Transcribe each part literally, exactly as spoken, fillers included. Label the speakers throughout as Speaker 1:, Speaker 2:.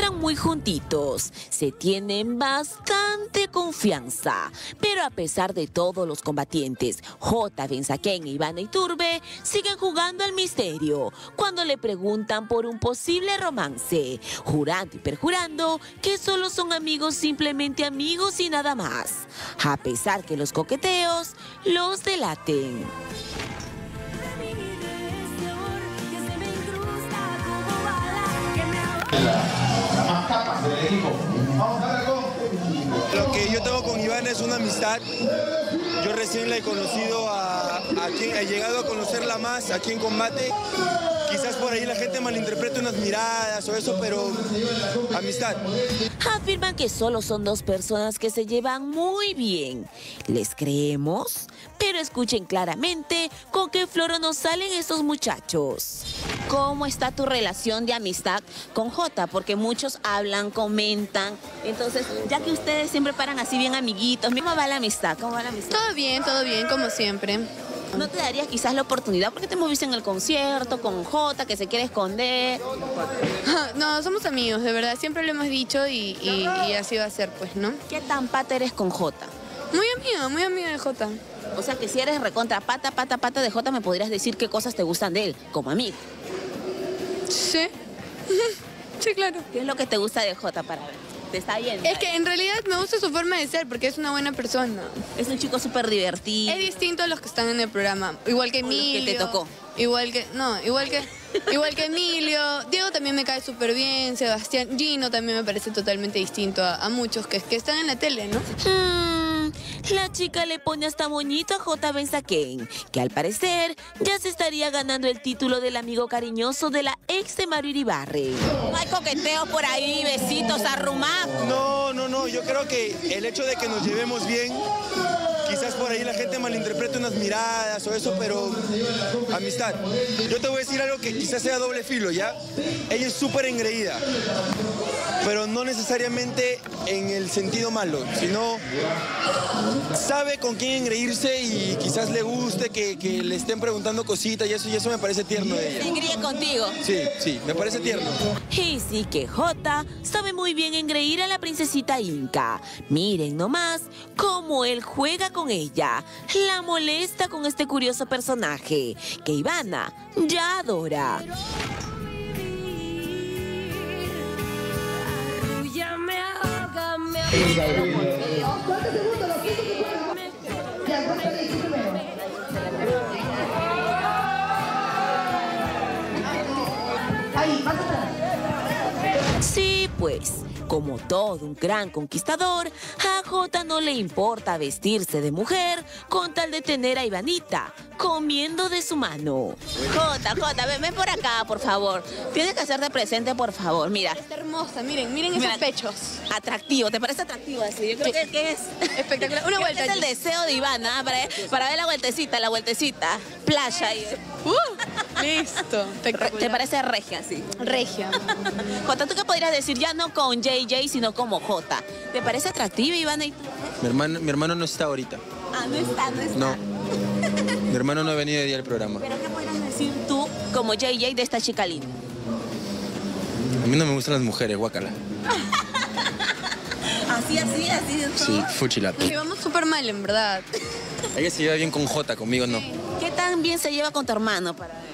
Speaker 1: están muy juntitos, se tienen bastante confianza, pero a pesar de todos los combatientes, Jota, Benzaquén, Ivana y Turbe siguen jugando al misterio cuando le preguntan por un posible romance, jurando y perjurando que solo son amigos, simplemente amigos y nada más, a pesar que los coqueteos los delaten.
Speaker 2: Las capas del equipo. Vamos a ver algo.
Speaker 3: Lo que yo tengo con Ivana es una amistad. Yo recién la he conocido, a, a quien he llegado a conocerla más aquí en combate. Quizás por ahí la gente malinterprete unas miradas o eso, pero amistad.
Speaker 1: Afirman que solo son dos personas que se llevan muy bien. ¿Les creemos? Pero escuchen claramente con qué floro nos salen estos muchachos. ¿Cómo está tu relación de amistad con Jota? Porque muchos hablan, comentan. Entonces, ya que ustedes siempre paran así bien amiguitos, ¿cómo va la amistad? ¿Cómo va la amistad?
Speaker 4: Todo bien, todo bien, como siempre.
Speaker 1: ¿No te darías quizás la oportunidad? Porque te hemos visto en el concierto con Jota, que se quiere esconder.
Speaker 4: No, somos amigos, de verdad. Siempre lo hemos dicho y, y, y así va a ser, pues, ¿no?
Speaker 1: ¿Qué tan pata eres con Jota?
Speaker 4: Muy amiga, muy amiga de Jota.
Speaker 1: O sea que si eres recontra pata, pata, pata de Jota, me podrías decir qué cosas te gustan de él, como amigo.
Speaker 4: Sí. Sí, claro.
Speaker 1: ¿Qué es lo que te gusta de Jota para ver? ¿Te está viendo?
Speaker 4: Es que en realidad me gusta su forma de ser porque es una buena persona.
Speaker 1: Es un chico súper divertido.
Speaker 4: Es distinto a los que están en el programa. Igual que Emilio.
Speaker 1: Que te tocó.
Speaker 4: Igual que, no, igual que, igual que Emilio. Diego también me cae súper bien. Sebastián, Gino también me parece totalmente distinto a, a muchos que, que están en la tele, ¿no?
Speaker 1: Hmm, la chica le pone hasta moñito a Jota Benzaquén, que al parecer ya se estaría ganando el título del amigo cariñoso de la ex de Mario Iribarren. No hay coqueteo por ahí, besitos arrumados.
Speaker 3: No, no, no. Yo creo que el hecho de que nos llevemos bien, quizás por ahí la gente malinterprete unas miradas o eso, pero amistad. Yo te voy a decir algo que quizás sea doble filo, ¿ya? Ella es súper engreída, pero no necesariamente en el sentido malo, sino sabe con quién engreírse y quizás le guste que, que le estén preguntando cositas y eso, y eso me parece tierno de ella.
Speaker 1: ¿Se engríe contigo?
Speaker 3: Sí, sí, me parece tierno.
Speaker 1: Y sí que Jota sabe muy bien engreír a la princesita Inca. Miren nomás cómo él juega con ella, la molesta con este curioso personaje que Ivana ya adora. Sí, pues, como todo un gran conquistador, a Jota no le importa vestirse de mujer con tal de tener a Ivanita comiendo de su mano. Jota, Jota, ven, ven por acá, por favor. Tienes que hacerte presente, por favor. Mira.
Speaker 4: Está hermosa, miren, miren
Speaker 1: Mira,
Speaker 4: esos pechos.
Speaker 1: Atractivo, ¿te parece atractivo así? Yo creo que, que es
Speaker 4: espectacular. Una vuelta.
Speaker 1: Es el deseo de Ivana para, para ver la vueltecita, la vueltecita. Playa ahí.
Speaker 4: Uh, listo. Espectacular.
Speaker 1: ¿Te parece regia así?
Speaker 4: Regia.
Speaker 1: Jota, ¿tú qué podrías decir? Ya no con J J, sino como Jota. ¿Te parece atractiva, Ivana? ¿Y tú?
Speaker 3: Mi hermano, mi hermano no está ahorita.
Speaker 1: Ah, no está, no está.
Speaker 3: No. Mi hermano no ha venido de día al programa.
Speaker 1: ¿Pero qué podrías decir tú como J J de esta chica linda?
Speaker 3: A mí no me gustan las mujeres, guácala.
Speaker 1: Así, así, así de todo.
Speaker 3: Sí, fuchilato.
Speaker 4: Sí, vamos súper mal, en verdad.
Speaker 3: Ella se lleva bien con Jota, conmigo no.
Speaker 1: ¿Qué tan bien se lleva con tu hermano para ver?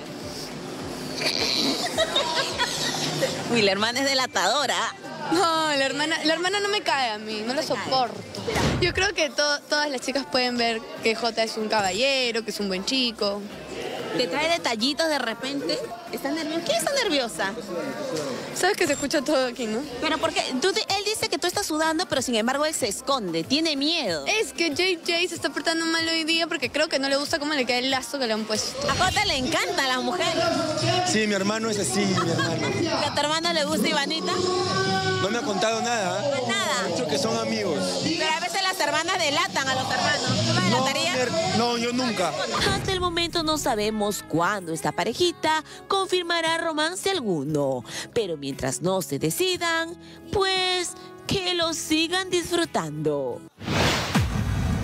Speaker 1: Uy, la hermana es delatadora.
Speaker 4: No, la hermana, la hermana no me cae a mí, no la soporto. Yo creo que to- todas las chicas pueden ver que Jota es un caballero, que es un buen chico.
Speaker 1: ¿Te trae detallitos de repente? ¿Estás nerviosa? ¿Quién está nerviosa?
Speaker 4: Sabes que se escucha todo aquí, ¿no?
Speaker 1: Pero porque tú, él dice que tú estás sudando, pero sin embargo él se esconde, tiene miedo.
Speaker 4: Es que J J se está portando mal hoy día porque creo que no le gusta cómo le queda el lazo que le han puesto.
Speaker 1: A Jota le encanta a la mujer.
Speaker 3: Sí, mi hermano es así, mi hermano.
Speaker 1: ¿Que a tu hermano le gusta Ivanita?
Speaker 3: No me ha contado nada. ¿eh?
Speaker 1: Nada.
Speaker 3: Ha dicho que son amigos.
Speaker 1: Pero a veces las hermanas delatan a los hermanos. ¿Tú me
Speaker 3: No,
Speaker 1: delatarías?
Speaker 3: mi- no, yo nunca.
Speaker 1: Hasta el momento no sabemos cuándo esta parejita confirmará romance alguno. Pero mientras no se decidan, pues que lo sigan disfrutando.